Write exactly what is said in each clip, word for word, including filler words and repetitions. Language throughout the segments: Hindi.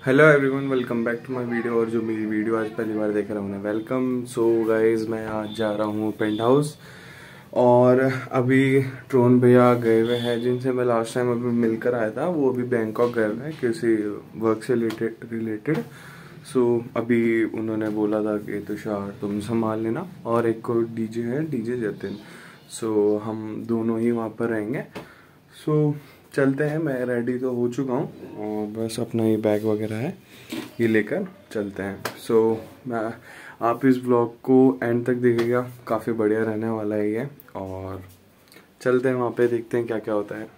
Hello everyone, welcome back to my video. और जो मेरी वीडियो आज पहली बार देख रहा हूँ, वेलकम। सो गाइस, मैं आज जा रहा हूँ पेंट हाउस। और अभी ट्रोन भैया गए हुए हैं, जिनसे मैं लास्ट टाइम अभी मिलकर आया था। वो अभी बैंकॉक गए हुए हैं किसी वर्क से रिलेटेड। सो अभी उन्होंने बोला था कि तुषार तुम संभाल लेना, और एक को डीजे है, डीजे जतिन। सो हम दोनों ही वहाँ पर रहेंगे। सो चलते हैं। मैं रेडी तो हो चुका हूँ और बस अपना ये बैग वगैरह है, ये लेकर चलते हैं। सो मैं आप इस ब्लॉग को एंड तक देखिएगा, काफ़ी बढ़िया रहने वाला है ये। और चलते हैं वहाँ पे, देखते हैं क्या क्या होता है।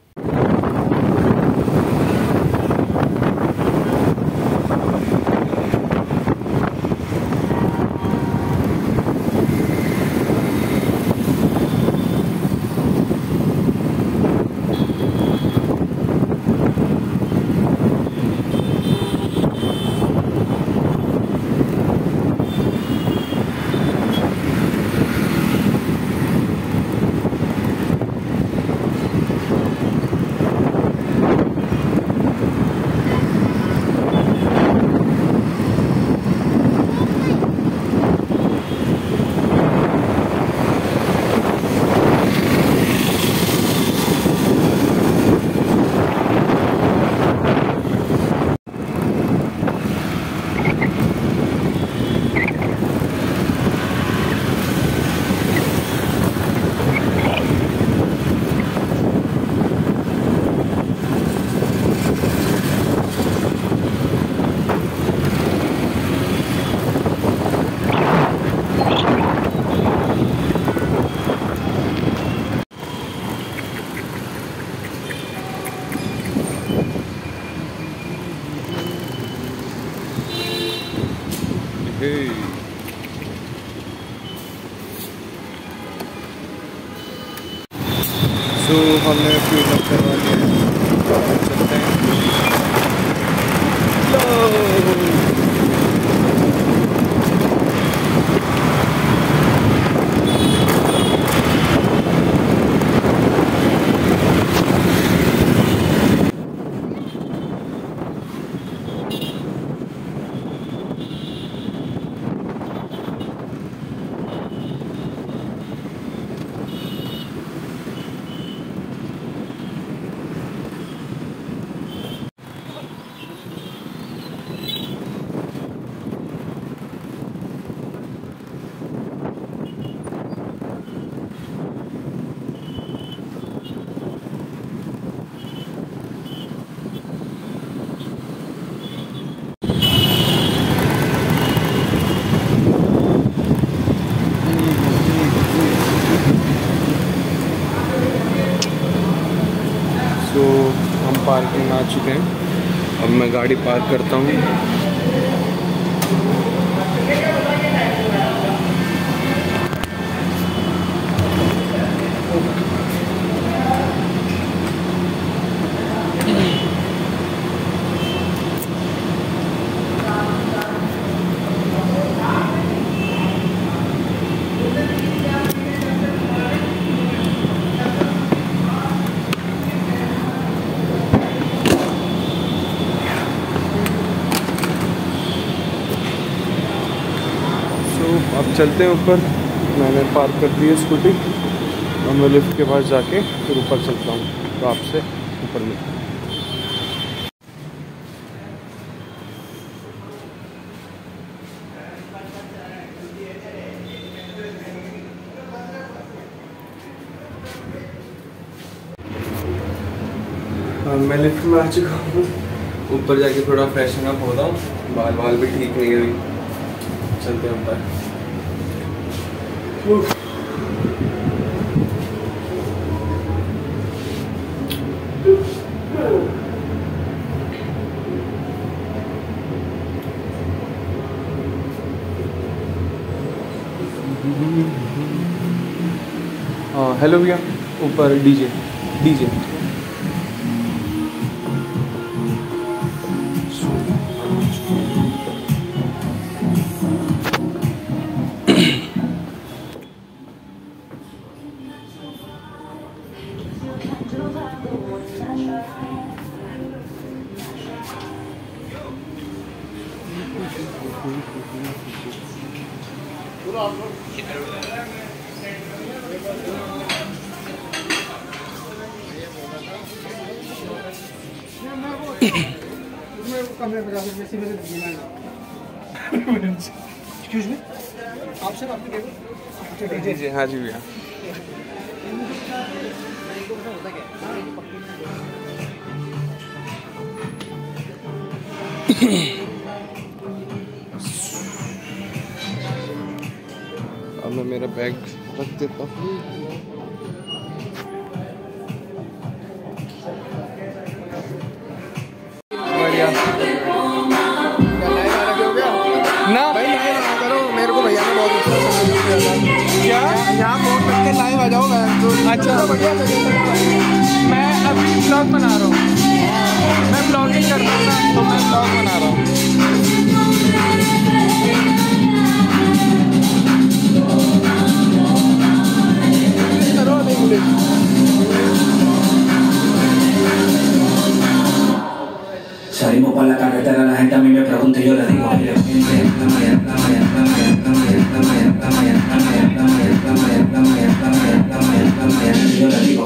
सो so, हमने फ्यूल अप करवा लिया है, चलते हैं। तो हम पार्किंग में आ चुके हैं। अब मैं गाड़ी पार्क करता हूँ। अब चलते हैं ऊपर। मैंने पार्क कर दी है स्कूटी, और मैं लिफ्ट के पास जाके फिर ऊपर चलता हूँ। तो आपसे ऊपर मिलता हूँ। मैं लिफ्ट में आ चुका हूँ। ऊपर जाके थोड़ा फ्रेशन अप होता हूँ, बाल बाल भी ठीक नहीं है अभी। चलते हैं ऊपर। हाँ हेलो भैया, ऊपर डीजे डीजे एक्सक्यूज मी, आपसे बात करेंगे। जी जी हाँ जी भैया। अब मैं मेरा बैग रख देता हूँ। बढ़िया ना भाई लाइव आ करो, मेरे को भैया ने बहुत अच्छा सजेस्ट किया था। क्या यहाँ फोन रख के लाइव आ जाओ मैं तो। अच्छा। बढ़िया मैं अभी ब्लॉग बना रहा हूँ, मैं ब्लॉगिंग कर रहा हूँ ना, तो मैं ब्लॉग बना रहा हूँ। करो नहीं Salimos para la carretera, la gente a mí me pregunta y yo le digo, mire, yo le digo,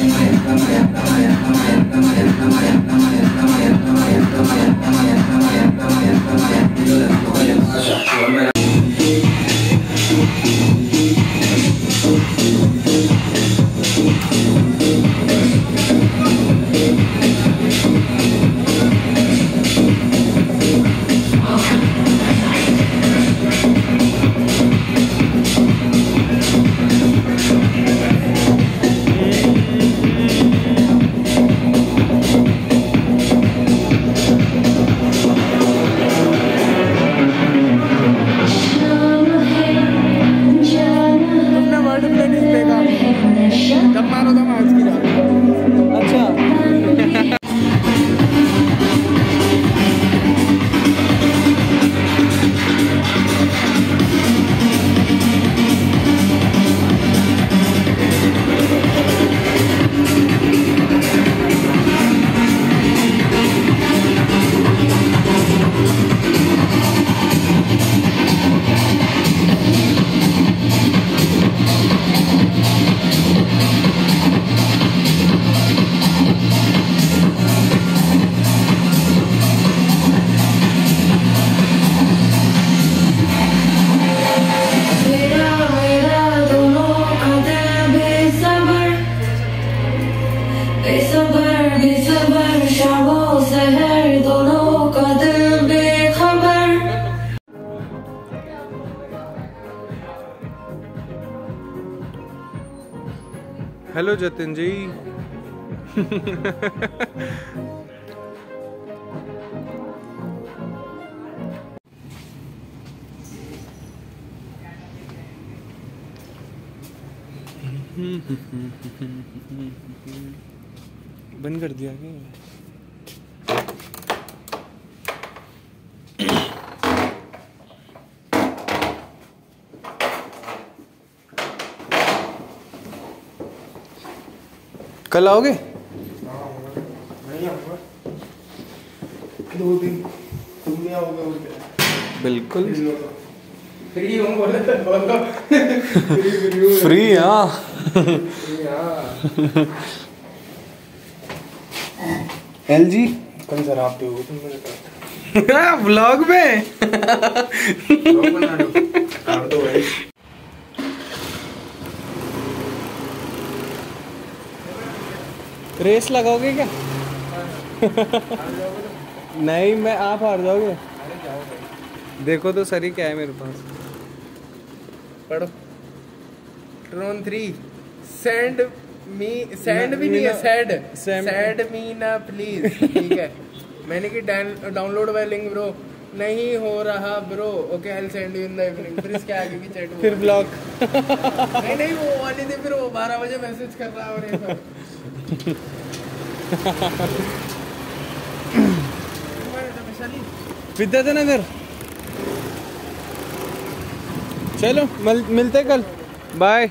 hello Jatin ji. बंद कर दिया क्या? कल आओगे? नहीं आऊँगा, दो दिन तुम नहीं आओगे और क्या? बिल्कुल फ्री हूँ बोले तो बोलो। फ्री हाँ। एल जी कल सर आप पे हो तुम मेरे पास व्लॉग में बना दो कर दो भाई। रेस लगाओगे क्या? नहीं मैं आप हार जाओगे। देखो तो सरी क्या है मेरे पास। पढ़ो ट्रोन थ्री सेंड मी सेंड भी नहीं है सैड सैड मी ना प्लीज। ठीक है मैंने की डाउनलोड वाला लिंक ब्रो नहीं हो रहा bro. Okay I will send you in the evening. फिर इसके आगे की चैट फिर ब्लॉग नहीं नहीं वो वाली थी फिर वो बारह बजे मैसेज कर रहा है और ये सब। विद्याधर चलो मिल, मिलते कल बाय।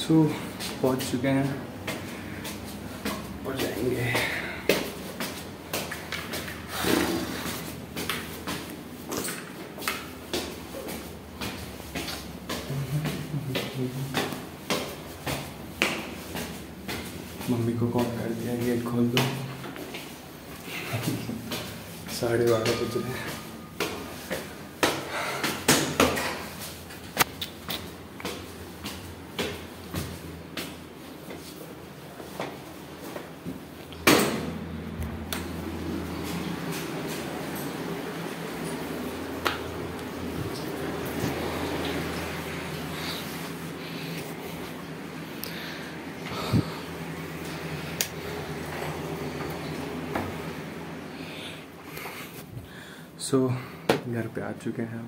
सो पहुंच चुके हैं और जाएंगे। मम्मी को कॉल कर दिया, गेट खोल दो। साढ़े बारह बज रहे हैं। सो so, घर पे आ चुके हैं।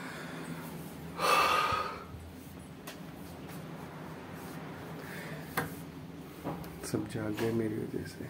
सब जाग गए मेरी वजह से।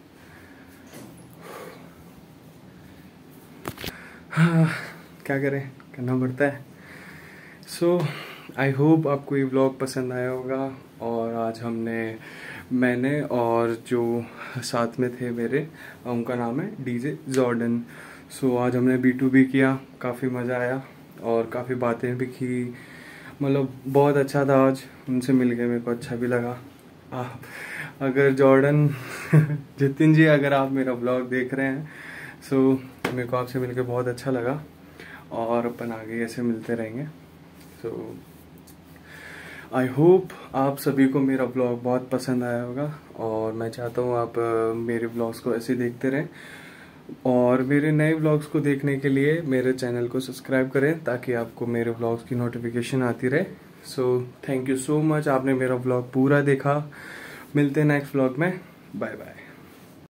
हाँ, क्या करें, करना पड़ता है। सो आई होप आपको ये व्लॉग पसंद आया होगा। और आज हमने मैंने और जो साथ में थे मेरे, उनका नाम है डीजे जॉर्डन। सो so, आज हमने बी टू बी किया, काफ़ी मज़ा आया और काफ़ी बातें भी की। मतलब बहुत अच्छा था, आज उनसे मिल के मेरे को अच्छा भी लगा। आ, अगर जॉर्डन जितिन जी, अगर आप मेरा ब्लॉग देख रहे हैं, सो so, मेरे को आपसे मिल के बहुत अच्छा लगा और अपन आगे ऐसे मिलते रहेंगे। सो आई होप आप सभी को मेरा ब्लॉग बहुत पसंद आया होगा और मैं चाहता हूँ आप मेरे ब्लॉग्स को ऐसे देखते रहें। और मेरे नए व्लॉग्स को देखने के लिए मेरे चैनल को सब्सक्राइब करें ताकि आपको मेरे व्लॉग्स की नोटिफिकेशन आती रहे। So thank you so much, आपने मेरा व्लॉग पूरा देखा। मिलते हैं नेक्स्ट व्लॉग में। Bye bye.